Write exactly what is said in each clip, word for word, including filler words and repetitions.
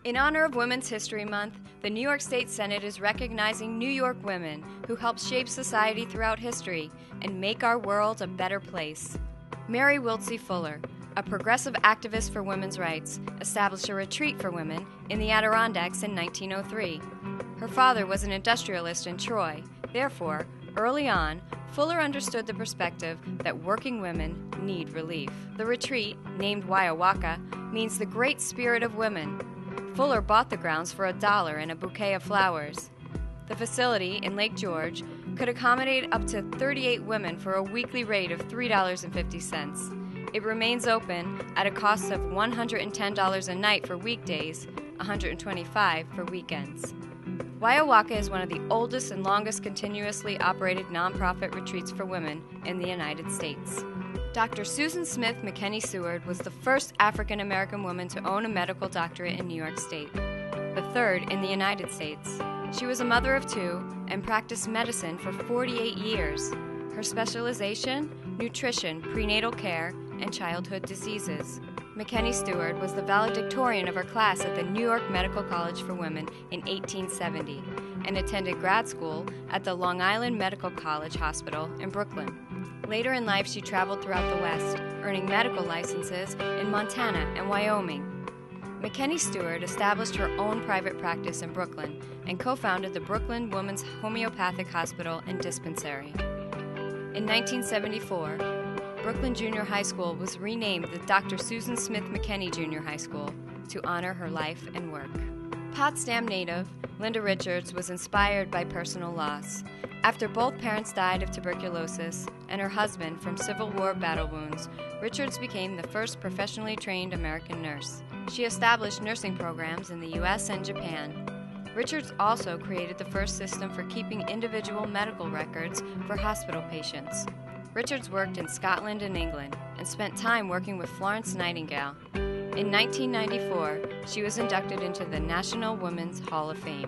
In honor of Women's History Month, the New York State Senate is recognizing New York women who helped shape society throughout history and make our world a better place. Mary Wiltse Fuller, a progressive activist for women's rights, established a retreat for women in the Adirondacks in nineteen oh three. Her father was an industrialist in Troy. Therefore, early on, Fuller understood the perspective that working women need relief. The retreat, named Waiawaka, means the great spirit of women. Fuller bought the grounds for a dollar and a bouquet of flowers. The facility in Lake George could accommodate up to thirty-eight women for a weekly rate of three dollars and fifty cents. It remains open at a cost of one hundred ten dollars a night for weekdays, one hundred twenty-five dollars for weekends. Waiawaka is one of the oldest and longest continuously operated nonprofit retreats for women in the United States. Doctor Susan Smith McKenney Seward was the first African American woman to own a medical doctorate in New York State, the third in the United States. She was a mother of two and practiced medicine for forty-eight years. Her specialization? Nutrition, prenatal care, and childhood diseases. McKenney Seward was the valedictorian of her class at the New York Medical College for Women in eighteen seventy and attended grad school at the Long Island Medical College Hospital in Brooklyn. Later in life, she traveled throughout the West, earning medical licenses in Montana and Wyoming. McKenney Seward established her own private practice in Brooklyn and co-founded the Brooklyn Women's Homeopathic Hospital and Dispensary. In nineteen seventy-four, Brooklyn Junior High School was renamed the Doctor Susan Smith McKenney Junior High School to honor her life and work. Potsdam native Linda Richards was inspired by personal loss. After both parents died of tuberculosis and her husband from Civil War battle wounds, Richards became the first professionally trained American nurse. She established nursing programs in the U S and Japan. Richards also created the first system for keeping individual medical records for hospital patients. Richards worked in Scotland and England and spent time working with Florence Nightingale. In nineteen ninety-four, she was inducted into the National Women's Hall of Fame.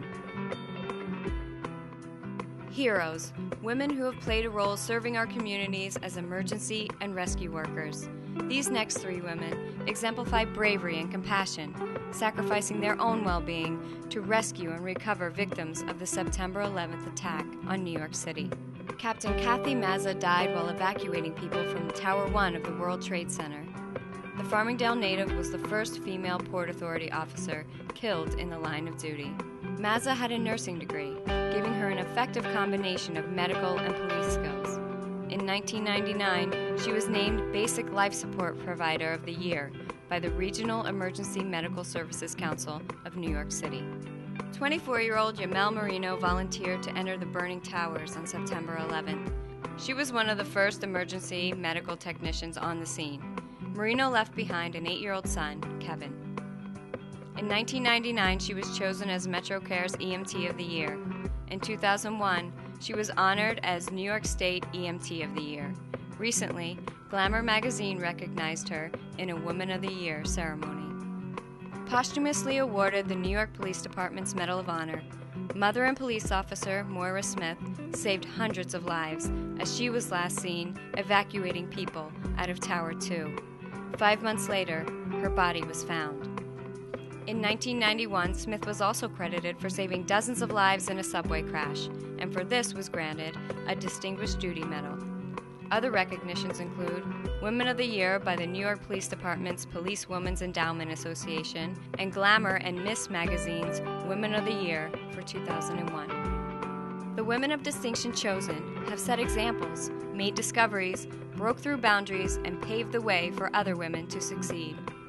Heroes, women who have played a role serving our communities as emergency and rescue workers. These next three women exemplify bravery and compassion, sacrificing their own well-being to rescue and recover victims of the September eleventh attack on New York City. Captain Kathy Mazza died while evacuating people from Tower One of the World Trade Center. The Farmingdale native was the first female Port Authority officer killed in the line of duty. Mazza had a nursing degree, giving her an effective combination of medical and police skills. In nineteen ninety-nine, she was named Basic Life Support Provider of the Year by the Regional Emergency Medical Services Council of New York City. twenty-four-year-old Yamel Marino volunteered to enter the burning towers on September eleventh. She was one of the first emergency medical technicians on the scene. Marino left behind an eight-year-old son, Kevin. In nineteen ninety-nine, she was chosen as MetroCare's E M T of the Year. In two thousand one, she was honored as New York State E M T of the Year. Recently, Glamour magazine recognized her in a Woman of the Year ceremony. Posthumously awarded the New York Police Department's Medal of Honor, mother and police officer Moira Smith saved hundreds of lives as she was last seen evacuating people out of Tower Two. Five months later, her body was found. In nineteen ninety-one, Smith was also credited for saving dozens of lives in a subway crash, and for this was granted a Distinguished Duty Medal. Other recognitions include Women of the Year by the New York Police Department's Police Women's Endowment Association and Glamour and Miss Magazine's Women of the Year for two thousand one. The women of distinction chosen have set examples, made discoveries, broke through boundaries, and paved the way for other women to succeed.